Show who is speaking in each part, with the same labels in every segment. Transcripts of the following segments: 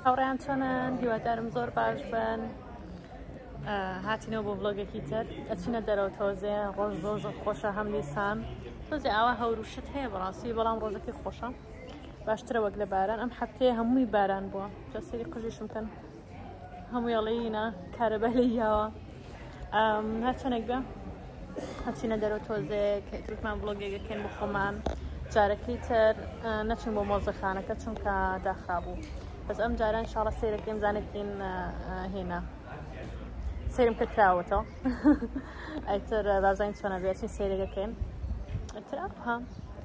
Speaker 1: هاوڕێیان چۆنن؟ هیوادارم زۆر باش بن. هاتینەوە بۆ ڤلۆگێکی تر ئەچینە دەرەوە تۆزێ ڕۆژ زۆر خۆشە هەم دیسان تۆزێ ئاوا هەوروشت هەیە بەڕاستی بەڵام ڕۆژێکی خۆشە باشترە وەک لە باران ئەم هەفتەیە هەمووی باران بووە جا سەیری قژیشم کەن هەمووی ئەڵێینە کارەبا لەیاوە هەرچەنێک بە هەچینە دەرەوە تۆزێ کە ترکمان ڤلۆگێکەکەین بۆ خۆمان جارەکەی تر نەچین بۆ مۆزەخانەکە چونکە داخرابوو بەس ئەم جاران ئینشاڵڵا سەیرەکەیم زانێکین هێنا سەیرم کردراوەتەوە ئەیتر بازانین چۆنە بێچین سەیرەکەکەین ئەیتر ئەوها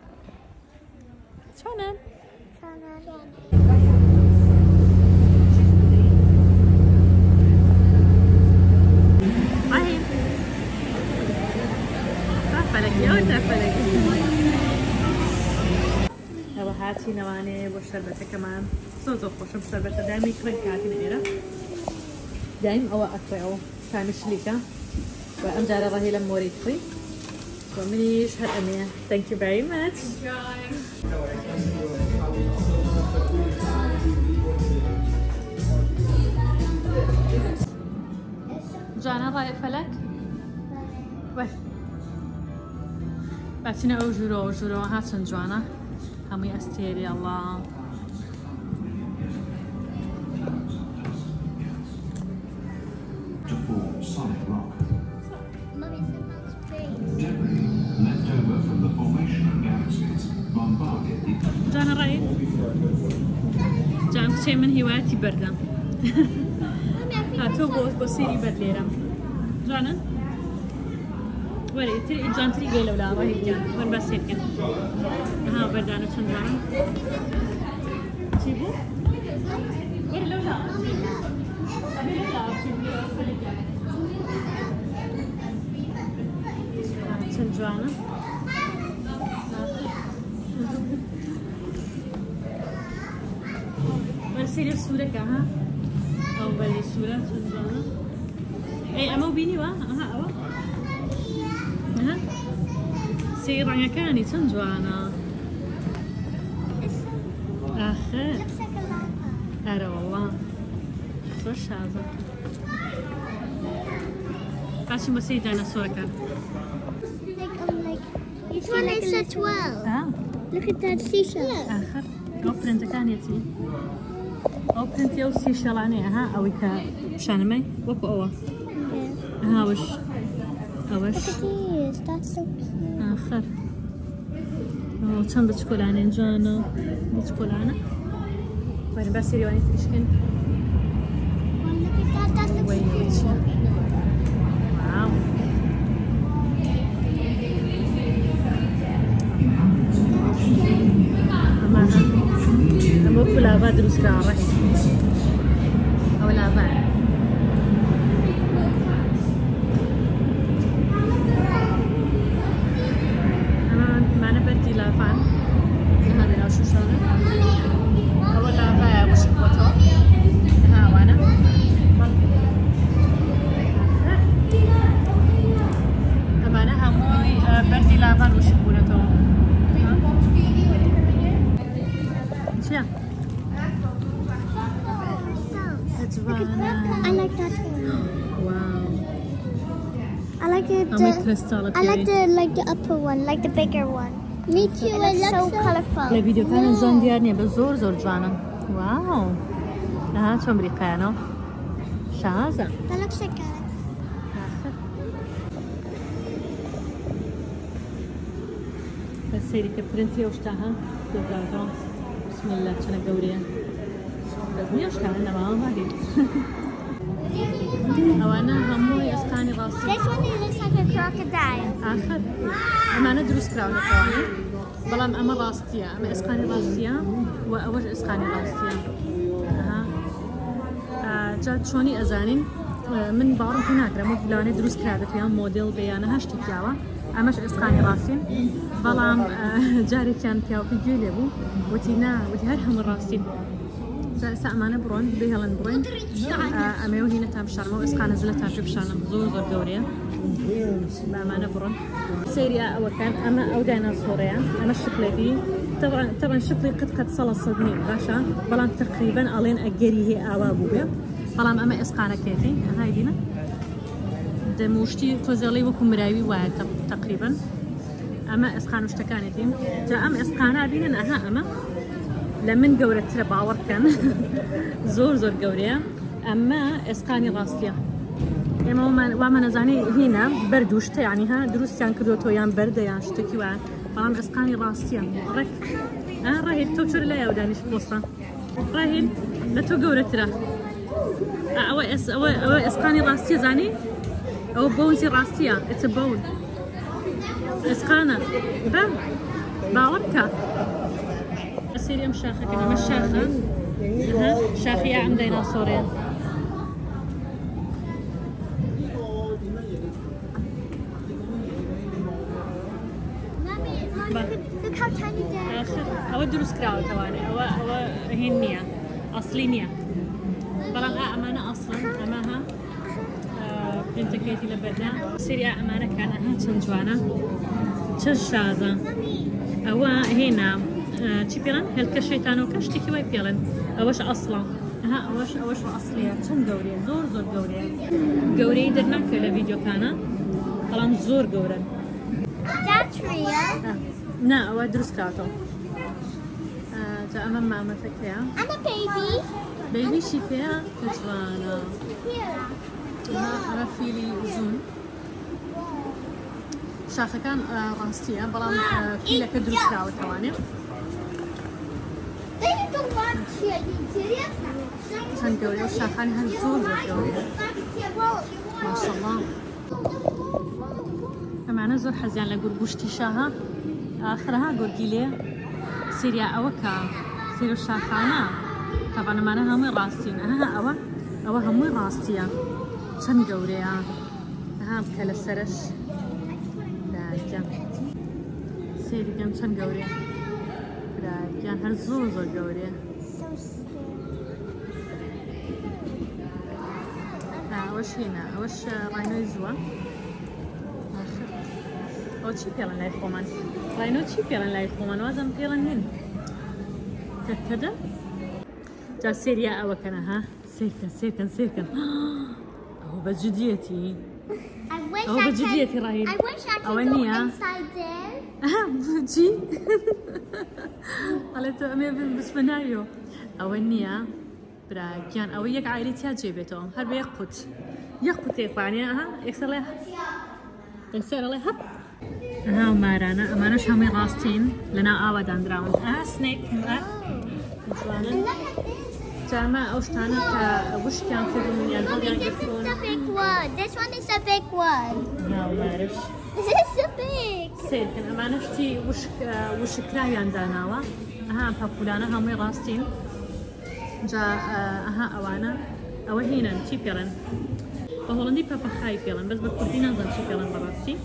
Speaker 1: چۆنن؟ ئەوە هاتی نەوانەیە بۆ شەربەتەکەمان زۆر خۆشم شەربەتە دامی کڕێک هاتین ئێرە دایم ئەوە ئەخوێەوە کانشلیکە و ئەم جارە ڕەهی لە مۆری خوی و منیش هەر ئەمەیە. Thank you very much. جانە ڕای فەلەک وەی بچینە ئەو ژوورەوە هاچەند جوانە هەمووی ئەستێری ئەڵڵا جانە ڕای جان کچێ من هیوایەتی بەردە هاتۆ بۆ سێری بەر لێرە جانە وەرە ئیتر جانتری گەی لەولا ڕاهیگیان وەر بە سێرکەن ها بەردانە چەند جوانە چی بوو؟ وەرە لەولا چەند جوانە وەرە سێری سوورەکە ها ئەو بەری سوورە چەند جوانە ئەی ئەمە بینیوە ئەها ئەوە سێ ڕەنگەکانی چەند جوانە ئاخر ئەرە وەڵڵا زۆر شازە باشی بۆ سێری داینەسۆرەکە
Speaker 2: This one is a 12. Look at that seashell.
Speaker 1: آخر ئەو پرنتەکانێتی ئەو پرنتی ئەو سیشەڵانەیە ها ئەوەی کە پیشانەمەی وەکو ئەوە هاوش ئەوەش
Speaker 2: That's so cute.
Speaker 1: آخر چەند بچکۆلانێن جوانە بچکۆلانە وەرە با سێریوانی تریشکن
Speaker 2: Look at that. That looks cute.
Speaker 1: واو ئەمە وەکو لاڤا دروستکراوە ڕەش ئەوە لاڤایە ئەمانە بەردی لافان هەڵێ ناو شوشانە ئەوە لافایە وشک بۆتەوە هاوانە ئەمانە هەمووی بەردی لافان وشک بوونەتەوە چیە؟
Speaker 2: I like that one.
Speaker 1: واو
Speaker 2: I like it. I like the upper one, like the bigger one. Me too. It looks so colorful.
Speaker 1: لە ڤیدیۆکانە جوان دیار نییە بە زۆر جوانە واو ئەها چۆن بریقایانەوە شازە
Speaker 2: That looks like a...
Speaker 1: بە سەیری کە پرنتی ئەو شتاها دەبراتەوە بسم الله چەنە گەورەیە بەس نییە شتانە نەماوە هادی ئەوانە هەمووی ئەسقانی ڕاستی
Speaker 2: This one looks like a crocodile.
Speaker 1: آخر ئەمانە دروست کراونەتەوەی بەڵام ئەمە ڕاستیە ئەمە ئەسقانی ڕاستیە و ئەوەش ئەسقانی ڕاستیە جا چۆنی ئەزانین من باوەڕم پێ ناکرێم وەک لەوانەیە دروست کرابێتیان مۆدێڵ بەیانە هەشتێکیاوە ئەمەش ئەسقانی ڕاستین بەڵام جارێکیان پیاوەکەی گوێ لێ بوو وتی نا وتی هەر هەموو ڕاستین جا ئێستا ئەمانە بڕۆن بێ هەڵەن بڕۆین ئەمەوە هینەتان بشارمەوە ئەسقانە زلەتان پێ بشانم زۆر گەورەیە بأمانة برن سيريا أو كان أما أو ديناصوريا أما الشقلتي طبعا شقلي قد صلا صدمي باشا بلان تقريبا ألين أجري هي أوابوبيا بلان أما إسقانا كيتي هاي دينا دموشتي توزيلي وكم راوي واحد تقريبا أما إسقان وشتكانتي جاء أما إسقانا بينا أها أما لمن جورة ترى باور كان زور جوريا أما إسقاني راسليا يعني وما نزاني هنا بردوشته يعني ها دروس يعني كردوتو يعني برد يعني شتكي وعا طبعا إسقاني راسليا رك راهي توشر لا يودانيش بوسطة راهي لا تجورة ترى أو إسقاني راسليا زاني أو بونزي راسليا it's a bone إسقانا باوركا سيريا مشاخة كنا مشاخة شاخية عم ديناصورين
Speaker 2: Look how tiny they are.
Speaker 1: أو دروس كراو تواني أو هنية أصلينية بلغها أمانة أصلا أماها بنت كيتي لبرنا سيريا أمانة كان أها تنجوانا تشازة أو هنا تشيبيرن هلك الشيطان وكش تيكي واي بيرن أوش أصلا ها أوش أصلية شن جورية زور جورية درنا كل فيديو كان طبعا زور جورن
Speaker 2: That's real.
Speaker 1: نا أو دروس كاتو جاء أمام ما فكرها
Speaker 2: And a baby.
Speaker 1: بيبي شيفيا تجوانا
Speaker 2: Here.
Speaker 1: أنا فيلي زون شاخة كان راستية بلان فيلا كدروس كراو تواني
Speaker 2: They don't want to. Are you serious?
Speaker 1: شن جوري وشاخاني هن زور جوري ما شاء الله معنا زور حزيان لقربوشتي شاها آخرها قرقيلي سيريا أوكا سيرو شاخانا طبعا معنا همي راستين أها أو همي راستيا شن جوريا أها بكلا سرش راجع سيري كان شن جوريا راجع هل زور جوريا وش هنا وش راينو يزوا أو شيء بيلن لايف كمان راينو شيء بيلن لايف كمان وازم بيلن هن كده جا سيريا أو كنا ها سيركن أهو بجديتي أهو بجديتي راهي
Speaker 2: I wish I could go inside there.
Speaker 1: جي على تأمين بس بنايو أونيا براكيان أو يك عائلتها جيبتهم هرب يقط يعني يكسر له يكسر له هب ومارانا أمانش همي راستين لنا آوا داندراون سنيك جامع أوشتانا وش كان كذا من يالبوغان يكون
Speaker 2: This is the big one. This one is the big one.
Speaker 1: مارش
Speaker 2: This is the big.
Speaker 1: سيركن أمانش تي وش كرايان داناوا بابولانا همي راستين جا أوانا أو هنا تي بيلن بهولندي بابا خاي بيلن بس بكردي نظام تي بيلن براسي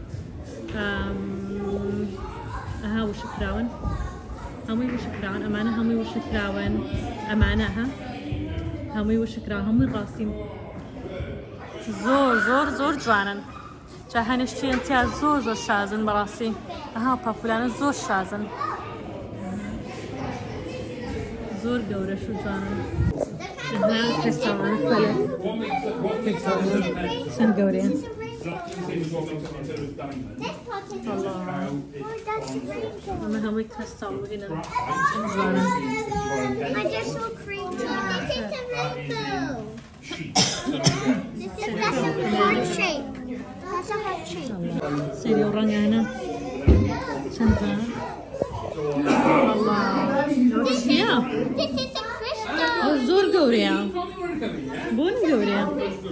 Speaker 1: وشكراون همي وشكراون أمانة همي وشكراون أمانة همي وشكراون همي راسين زور جوانن جا هنشتي انتيا زور شازن براسي بابولانا زور شازن زور جورة شو جوانن كريستالان فلك شن جوريا الله أنا همي كريستال وهنا شن جوانن
Speaker 2: They're so creepy. This is a rainbow. That's a heart shape. That's a heart shape.
Speaker 1: سيري ورانيانا شن جوانن الله وش هي؟
Speaker 2: This is a crystal.
Speaker 1: زور جوريا بون جوريا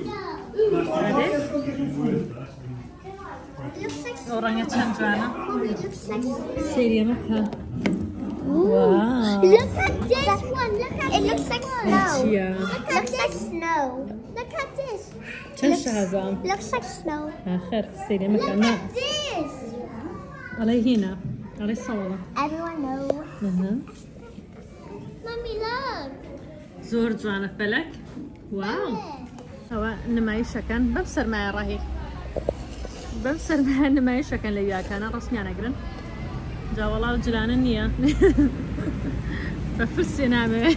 Speaker 1: ورانيا شن جوانا سيريا مكة واو
Speaker 2: Look at this one. Look at it. Looks like snow.
Speaker 1: Yeah.
Speaker 2: Looks like snow. Look at this.
Speaker 1: شن شازام
Speaker 2: Looks like snow.
Speaker 1: آخر سيريا مكة
Speaker 2: Look
Speaker 1: نا
Speaker 2: at this.
Speaker 1: علي هنا علي صورة
Speaker 2: Everyone knows. Mommy, look.
Speaker 1: زور جوانا فلك واو هو نمايشة كان ببصر معي راهي بەم سەرمایە نمایشەکەن لە ویاکانە ڕستمیان ئەگرن جا وەڵاو جلانە نییە بە فرسێ نامەوێت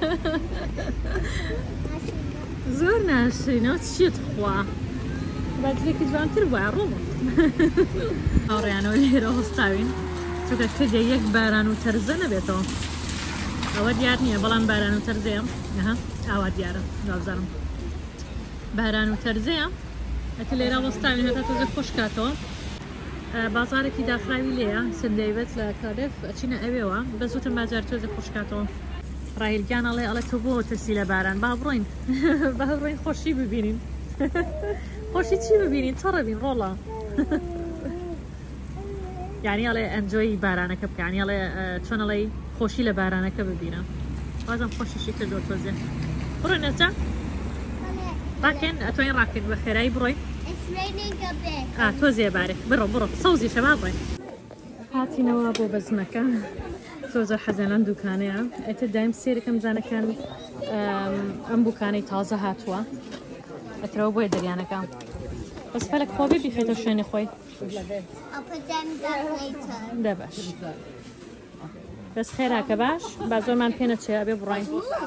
Speaker 1: زۆر ناشرینەوە چیت خوا بەجلێکی جوانتر بووە ڕۆڵ هاوڕێیانەوە لێرە هەستاوین چونکە کردێ یەک باران و تەرزە نەبێتەوە ئەوە دیار نییە بەڵام باران و تەرزەیە ئاوا دیارە نازانم باران و تەرزەیە ئەتە لێرە وەستاوین هەتا تۆزە خۆشکاتەوە بازارێکی داخراوی لێیە سندەیبێت لە کارێف ئەچینە ئەوێەوە بەزوتم بازار تۆزە خۆشکاتەوە ڕاهیلگیان ئەڵێ ئەڵێ تۆ بۆ تەسی لە باران با بڕۆین با بڕۆین خۆشی ببینین خۆشی چی ببینین چڕەبین ڕۆڵە یعنی ئەڵێ ئەنجۆی بارانەکە بکانی ئەڵێ چۆن ئەڵێ خۆشی لە بارانەکە ببینە وازم خۆشیشی کردۆ تۆزێ بڕۆین ئەجا ڕاکێن ئەتوانین ڕاکێن بە خێرایی بڕۆین تۆزێ بارێ بڕۆ سەوزی شەما بڕۆین هاتینەوە بۆ بەزمەکە زۆر حەزێنان دوکانەیە ئەتە دایم سێرەکەم زانەکان ئەم بوکانەی تازە هاتووە ئەترەوە بۆیە دەریانەکە بەس پەلک خۆبێ بیخێتە شوێنی خۆی دەباش بەس خێراکە باش با زۆرمان پێ نەچێ ئەبێ بڕۆین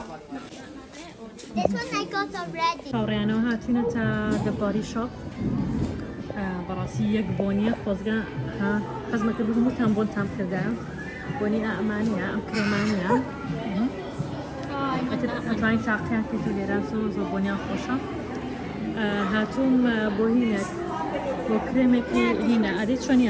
Speaker 1: هاوڕێیانەوە هاتوونە تا دەپاری شۆپ بەڕاستی یەک بۆنیە خۆزگە حەزمەکە هەمووتان بۆنتان کردایە بۆنی ئەمانیە ئەم کرێمانیە ئەتوانین تاقییان پێێت و لێران زۆر بۆنیان خۆشە هاتووم بۆ هینێک بۆ کرێمێکی هینە ئەدەی چۆنیە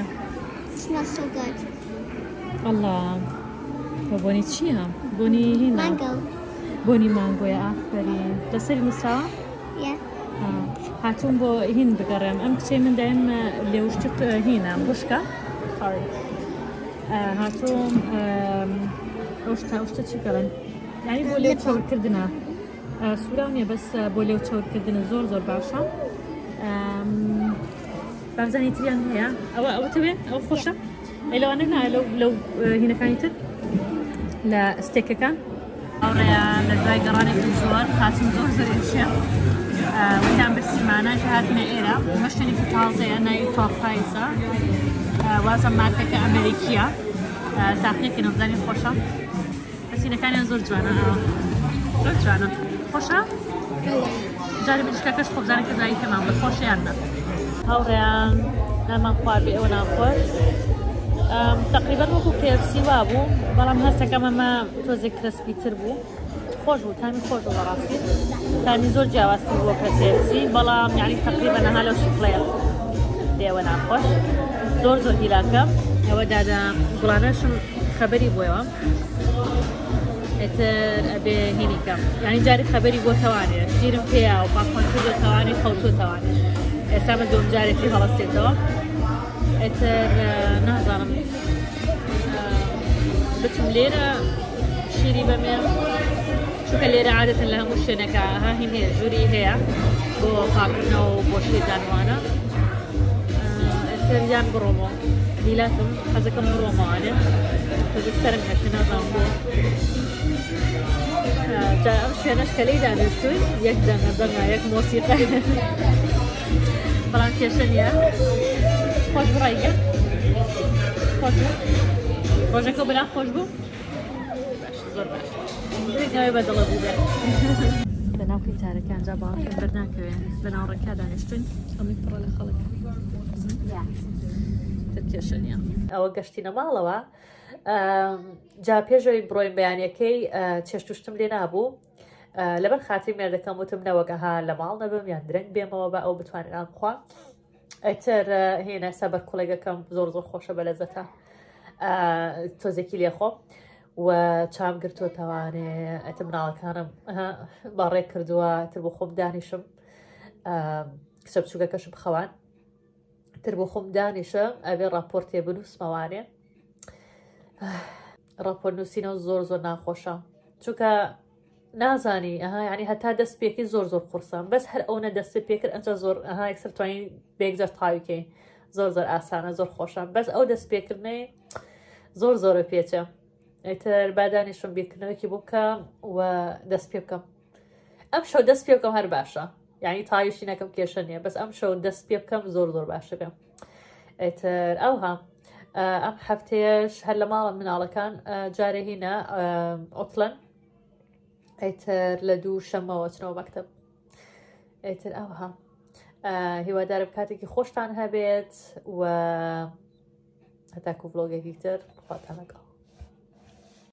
Speaker 1: ئەڵڵا بۆنی چییە؟ بۆنی هینە بۆنی مانگۆیە ئافرین لەسەری نووسراوە؟ هاتووم بۆ هین بگەڕێم ئەم کچەی من دایم لێوشتت هینە بشکە هاتووم ئەوشتە چی گەڕێن یعنی بۆ لێو چاورکردنە سوورا نییە بەس بۆ لێو چاورکردنە زۆر باشە بابزانی تریان هەیە ئەوە تەوێ ئەو خۆشە ئەیلەوانە نایە لەو هینەکانی تر لە ستێکەکان ئەوڕێە لە دوای گەڕانێکی زۆر هاتم زۆر ئێشێ وتیان برسیمانە کە هاتنە ئێرە مەشتێنێکی تازەیە ناوی تۆفایزە وازە مارکەکە ئەمریکیە تاقیەکە نەبزانی خۆشە بەسینەکانیان زۆر جوانە زۆر جوانە خۆشە جارێ بچکەکەش خۆبزانێکە دوایی پێمان بە خۆشیان نە هاوڕێیان نامان خواردی ئەوە ناخۆش تقریبا وەکو KFC وا بوو بەڵام هەستەکەم ئەمە تۆزێک کرسپی تر بوو خۆش بوو تامی خۆش بوو بەڕاستی تامی زۆر جیاوازتر بووە کە KFC بەڵام یعنی تقریبا نەها لەو شکڵەیە دێوە ناخۆش زۆر هیلاکە ئەوە دادا گوڵانەشم خەبەری بووەوە ئێتر ئەبێ هینیکەم یعنی جاری خەبەری بۆ تەوانێ شیرم پێیا و پاخۆن کردو تەوانی خەوتووە تەوانێ ئێستا من دوم جارێکی هەڵەستێتەوە ئێتر نازانم بچم لێرە شیری بەمێ چونکە لێرە عادەتەن لە هەموو شوێنەکە هین هەیە ژووری هەیە بۆ پاکردنەوە و بۆ شێدانوانە ئێتر یان بڕۆمەوە هیلاتم حەزەکەم بڕۆمەوانێ تۆزە سەرم هەشە نازانم بۆ جا ئەم شوێنەش کە لێی دانیشتووی یەک دەنگە یەک مۆسیقە بەڵام کێشە نییە خۆش بڕایگە خۆش بوو ڕۆژەکە بەلا خۆش بوو زۆر باش ناوی بەدڵە بوو بێ لەناو قیتارەکان جا باڵکەم بەرناکەوێ بەناو ڕێکا دانیشتوین ئەمی پڕە لە خەڵک کێشە نییە ئەوە گەشتینە ماڵەوە جا پێشەوەی بڕۆین بەیانیەکەی چێشتوشتم لێ نابوو لەبەر خاتری مێردەکەم وتم نەوەگەها لە ماڵ نەبم یان درەنگ بێمەوە بە ئەو بتوانین ئام بخوا ئەتر هێنا سەبەر کۆڵێگەکەم زۆر خۆشە بە لەزەتە تۆزێکی لێخۆ و چام گرتووە تەوانێ ئەتە مناڵەکانم باڕێ کردووە تر بۆ خۆم دانیشم کچە بچووکەکەشم بخەوان تر بۆ خۆم دانیشم ئەبێ ڕاپۆرتێ بنووسمەوانێ ڕاپۆرت نووسینەوە زۆر ناخۆشە چونکە نازانی یعنی هەتا دەست پێکی زۆر قورسم بەس هەر ئەوە دەست پێکرد ئەنجە زۆر یەکسەر توانین بێگزەر تاویکەی زۆر ئاسانە زۆر خۆشە بەس ئەو دەست پێکردنەی زۆرە پێچە ئەیتر بادانیشم بیرکردنەوەکی بۆ بکەم و دەست پێ بکەم ئەم شەو دەست پێ بکەم هەر باشە یعنی تاویشی نەکەم کێشە نییە بەس ئەم شەو دەست پێ بکەم زۆر باشە بێم ئەیتر ئەوها ئەم هەفتەیەش هەر لە ماڵم مناڵە کان جارێ هینە ئۆتلن ئەیتر لە دوو شەمەوە چنەوە مەکتەب ئەیتر ئەوها هیوادارم کاتێکی خۆشتان هەبێت و هەتاکو ڤلۆگێکی تر خواتان لەگەڵ